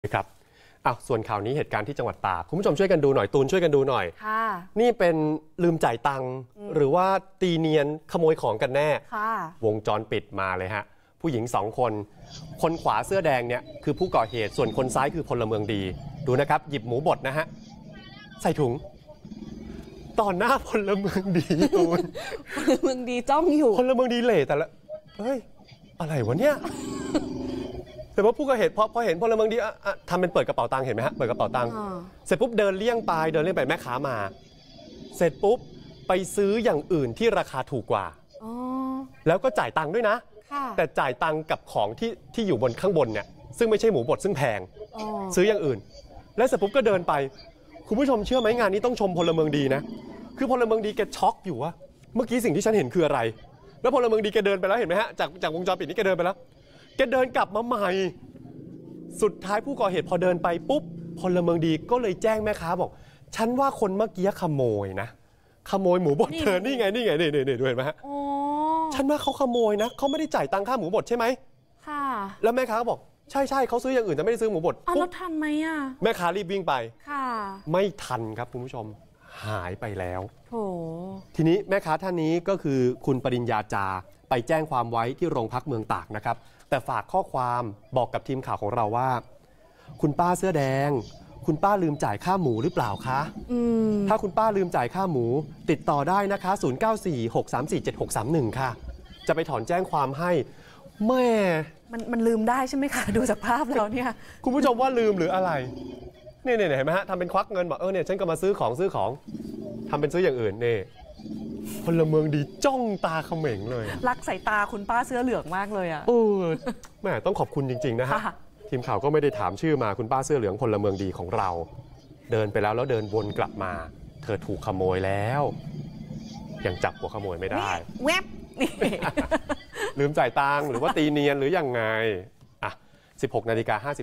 ครับส่วนข่าวนี้เหตุการณ์ที่จังหวัดตากคุณผู้ชมช่วยกันดูหน่อยตูนช่วยกันดูหน่อยค่ะนี่เป็นลืมจ่ายตังค์หรือว่าตีเนียนขโมยของกันแน่ค่ะวงจรปิดมาเลยฮะผู้หญิง2คนคนขวาเสื้อแดงเนี่ยคือผู้ก่อเหตุส่วนคนซ้ายคือพลเมืองดีดูนะครับหยิบหมูบดนะฮะใส่ถุงต่อหน้าพลเมืองดีตูนพลเมืองดีจ้องอยู่พลเมืองดีเหล่แต่ละเฮ้ยอะไรวะเนี่ยแต่ว่าผู้ก่อเหตุพอเห็นพลเมืองดีทำเป็นเปิดกระเป๋าตังค์เห็นไหมฮะเปิดกระเป๋าตังค์เสร็จปุ๊บเดินเลี่ยงไปแม่ค้ามาเสร็จปุ๊บไปซื้ออย่างอื่นที่ราคาถูกกว่าแล้วก็จ่ายตังค์ด้วยนะแต่จ่ายตังค์กับของที่อยู่บนข้างบนเนี่ยซึ่งไม่ใช่หมูบดซึ่งแพงซื้ออย่างอื่นแล้วเสร็จปุ๊บก็เดินไปคุณผู้ชมเชื่อไหมงานนี้ต้องชมพลเมืองดีนะคือพลเมืองดีแกช็อกอยู่ว่าเมื่อกี้สิ่งที่ฉันเห็นคืออะไรแล้วพลเมืองดีแกเดินไปแล้วเห็นไหมฮะจากวงจรปิดนี้แกเดินไปแล้วแกเดินกลับมาใหม่สุดท้ายผู้ก่อเหตุพอเดินไปปุ๊บพลเมืองดีก็เลยแจ้งแม่ค้าบอกฉันว่าคนเมื่อกี้ขโมยนะขโมยหมูบดเธอนี่ไงนี่ดูเห็นไหมฮะฉันว่าเขาขโมยนะเขาไม่ได้จ่ายตังค่าหมูบดใช่ไหมค่ะแล้วแม่ค้าก็บอกใช่เขาซื้ออย่างอื่นแต่ไม่ได้ซื้อหมูบดแล้วทันไหมอ่ะแม่ค้ารีบวิ่งไปค่ะไม่ทันครับคุณผู้ชมหายไปแล้วโถทีนี้แม่ค้าท่านนี้ก็คือคุณปริญญาจาไปแจ้งความไว้ที่โรงพักเมืองตากนะครับแต่ฝากข้อความบอกกับทีมข่าวของเราว่าคุณป้าเสื้อแดงคุณป้าลืมจ่ายค่าหมูหรือเปล่าคะถ้าคุณป้าลืมจ่ายค่าหมูติดต่อได้นะคะ0946347631ค่ะจะไปถอนแจ้งความให้แม่มันลืมได้ใช่ไหมคะดูจากภาพแล้วเนี่ยคุณผู้ชมว่าลืมหรืออะไรเนี่ยเห็นไหมฮะทำเป็นควักเงินบอกเนี่ยฉันก็มาซื้อของทำเป็นซื้ออย่างอื่นนี่พลเมืองดีจ้องตาเขม็งเลยรักสายตาคุณป้าเสื้อเหลืองมากเลยอ่ะแม่ต้องขอบคุณจริงๆนะฮะทีมข่าวก็ไม่ได้ถามชื่อมาคุณป้าเสื้อเหลืองพลเมืองดีของเราเดินไปแล้วเดินวนกลับมาเธอถูกขโมยแล้วยังจับหัวขโมยไม่ได้แวบนี่ลืมจ่ายตังค์หรือว่าตีเนียนหรือยังไง16:50 น